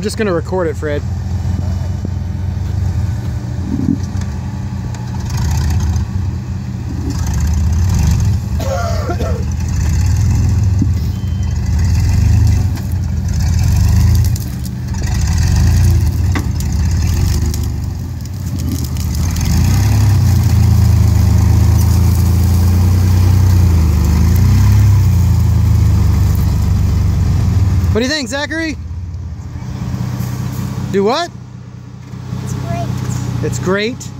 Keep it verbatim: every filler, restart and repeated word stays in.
just gonna record it, Fred. What do you think, Zachary? Do what? It's great. It's great.